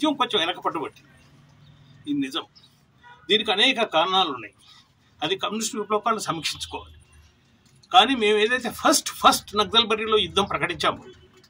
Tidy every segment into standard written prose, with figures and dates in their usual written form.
రాజకీయం కొంచెం వెనకపట్టుబట్టింది. ఇది నిజం. దీనికి అనేక కారణాలు ఉన్నాయి. అది కమ్యూనిస్ట్ విప్లవాలను సమీక్షించుకోవాలి. కానీ మేము ఏదైతే ఫస్ట్ నక్సల్బరీలో యుద్ధం ప్రకటించామో,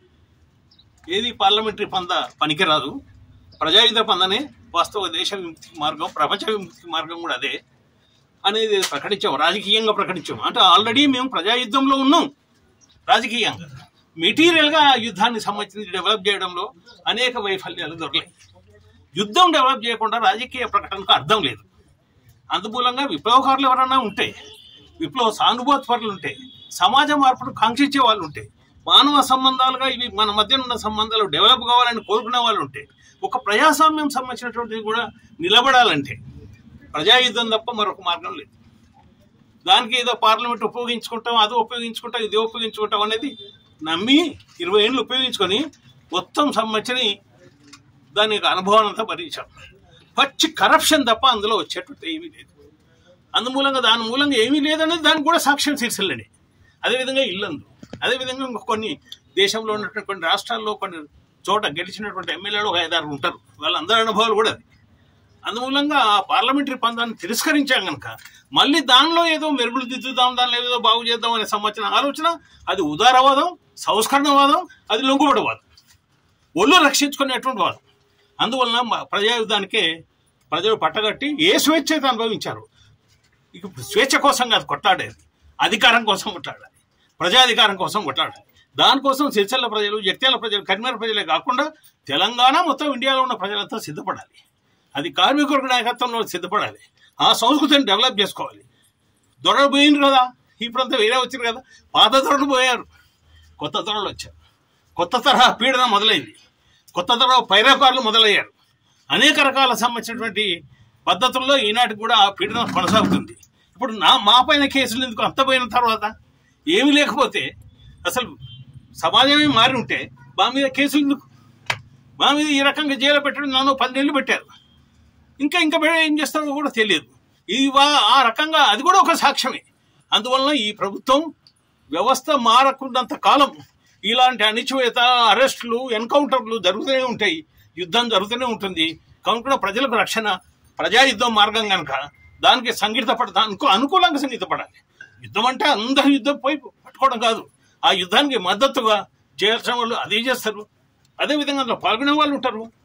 ఏది పార్లమెంటరీ పంద పనికిరాదు, ప్రజాయుద్ధ పందనే వాస్తవ దేశ విముక్తికి మార్గం, ప్రపంచ విముక్తికి మార్గం కూడా అదే అనేది ప్రకటించాం, రాజకీయంగా ప్రకటించాం. అంటే ఆల్రెడీ మేము ప్రజాయుద్ధంలో ఉన్నాం. రాజకీయంగా మెటీరియల్గా యుద్ధాన్ని సంబంధించి డెవలప్ చేయడంలో అనేక వైఫల్యాలు దొరకలేదు. యుద్ధం డెవలప్ చేయకుండా రాజకీయ ప్రకటనకు అర్థం లేదు. అందుమూలంగా విప్లవకారులు ఎవరన్నా ఉంటే, విప్లవ సానుభూతిపరులు ఉంటే, సమాజ మార్పును కాంక్షించే వాళ్ళు ఉంటే, మానవ సంబంధాలుగా ఇవి మన మధ్య ఉన్న సంబంధాలు డెవలప్ కావాలని కోరుకునే వాళ్ళు ఉంటే, ఒక ప్రజాస్వామ్యం సంబంధించినటువంటిది కూడా నిలబడాలంటే ప్రజాయుద్ధం తప్ప మరొక మార్గం లేదు. దానికి ఏదో పార్లమెంట్ ఉపయోగించుకుంటాం, అది ఉపయోగించుకుంటాం, ఇది ఉపయోగించుకుంటాం అనేది నమ్మి 20 ఏళ్ళు ఉపయోగించుకొని మొత్తం సంబంధించి దాని యొక్క అనుభవం అంతా భరించాం. పచ్చి కరప్షన్ తప్ప అందులో వచ్చేటువంటి ఏమీ లేదు. అందుమూలంగా దాని మూలంగా ఏమీ లేదనేది దానికి కూడా సాక్ష్యం శీర్షులని. అదేవిధంగా ఇల్లందు, అదేవిధంగా కొన్ని దేశంలో ఉన్నటువంటి కొన్ని రాష్ట్రాల్లో కొన్ని చోట గెలిచినటువంటి ఎమ్మెల్యేలు 5-6 ఉంటారు. వాళ్ళందరి అనుభవాలు కూడా అది. అందుమూలంగా ఆ పార్లమెంటరీ పందాన్ని తిరస్కరించాం కనుక మళ్ళీ దానిలో ఏదో మెరుగులు దిద్దుదాం, దానిలో ఏదో బాగు చేద్దాం అనే సంబంధించిన ఆలోచన అది ఉదారవాదం, సంస్కరణవాదం, అది లొంగుబడవాదం, ఒళ్ళు రక్షించుకునేటువంటి వాదం. అందువలన ప్రజాయుద్ధానికే ప్రజలు పట్టగట్టి ఏ స్వేచ్ఛ అయితే అనుభవించారు. ఇక స్వేచ్ఛ కోసం కాదు కొట్లాడేది, అధికారం కోసం కొట్లాడాలి, ప్రజాధికారం కోసం కొట్లాడాలి. దానికోసం సిరిసిల్ల ప్రజలు, జగిత్యాల ప్రజలు, కరీంనగర్ ప్రజలే కాకుండా తెలంగాణ మొత్తం ఇండియాలో ఉన్న ప్రజలంతా సిద్ధపడాలి. అది కార్మికుల నాయకత్వంలో సిద్ధపడాలి. ఆ సంస్కృతిని డెవలప్ చేసుకోవాలి. దొరలు పోయింది కదా, ఇప్పుడంతా వేరే వచ్చారు కదా, పాత దొరలు పోయారు, కొత్త దొరలు వచ్చారు. కొత్త తరహా పీడన మొదలైంది, కొత్త తరహా పైరకారులు మొదలయ్యారు. అనేక రకాల సంబంధించినటువంటి పద్ధతుల్లో ఈనాటికి కూడా ఆ పీడన కొనసాగుతుంది. ఇప్పుడు మా పైన కేసులు ఎందుకు? అంత పోయిన తర్వాత ఏమీ లేకపోతే, అసలు సమాజమే మారి ఉంటే మా మీద కేసులు ఎందుకు? మా మీద ఈ రకంగా జైలు పెట్టడం, నన్ను 10 ఏళ్ళు పెట్టారు. ఇంకా ఏం చేస్తారో కూడా తెలియదు. ఆ రకంగా అది కూడా ఒక సాక్ష్యమే. అందువలన ఈ ప్రభుత్వం వ్యవస్థ మారకున్నంత కాలం ఇలాంటి అణిచివేత, అరెస్టులు, ఎన్కౌంటర్లు జరుగుతూనే ఉంటాయి, యుద్ధం జరుగుతూనే ఉంటుంది. కనుక ప్రజలకు రక్షణ ప్రజాయుద్ధం మార్గం కనుక దానికి సంగీతపడడానికి అనుకూలంగా సంగీతపడాలి. యుద్ధం అంటే అందరూ యుద్ధం పోయి పట్టుకోవడం కాదు. ఆ యుద్ధానికి మద్దతుగా చేయాల్సిన వాళ్ళు అదే చేస్తారు. అదేవిధంగా అందులో పాల్గొనే వాళ్ళు ఉంటారు.